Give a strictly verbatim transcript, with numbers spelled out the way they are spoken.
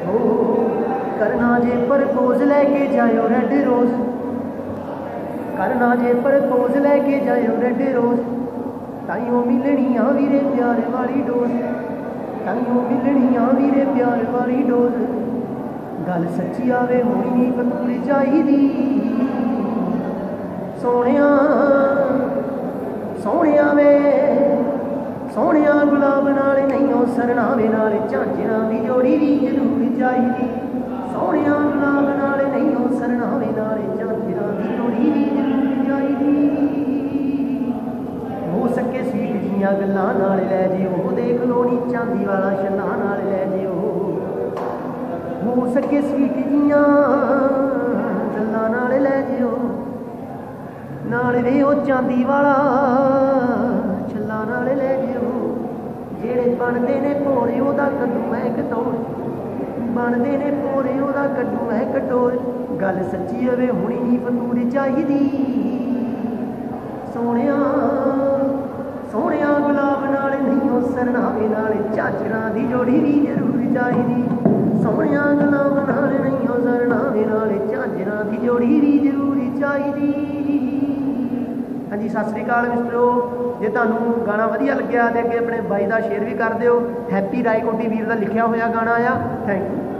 करना जे प्रपोज लैके जायो रेड रोज, करना जे प्रपोज लैके जायो रेड रोज, ताइयों मिलनियां वीरे प्यार वाली डोज, ताइयों मिलनियां वीरे प्यार वाली डोज। गल सच्ची आवे होनी नहीं कतूरी चाहिदी, सोहणिया सोहणिया वे सोहणिया गुलाब नाल नहीं सरनावे नाल झांझरां दी जोड़ी भी जरूर चाहिदी, सोहणिया गुलाब नाल नहीं सरनावे नाल झांझरां दी जोड़ी भी जरूर चाहिदी। हो सके स्वीट जियां गल्लां नाल लै जिओ, देख लो नी चांदी वाला छन्ना नाल लै जिओ। हो सके स्वीट जियां गल्लां नाल लै जिओ, नाल वे ओ चांदी वाला छल्ला नाल लै जिओ। जेड़े बनदे ने भोरे ओदा कड्डू मैं कटोर, बनदे ने भोरे ओदा कड्डू मैं कटोर। गल सच्ची होवे हुणी नहीं फतूर चाहिदी, सोहणिया सोहणिया गुलाब नाल नहीं सरनावे नाल झांझरां दी जोड़ी भी जरूर चाहिदी, सोहणिया गुलाब नाल नहीं सरनावे नाल झांझरां दी जोड़ी भी जरूर चाहिदी। हाँ जी सत श्री अकाल मित्रो, जे तुहानूं गाना वधिया लग्या तो अगे अपने बाई का शेयर भी कर दिओ। हैप्पी रायकोटी वीर का लिखिया होया गाना आ। Thank you.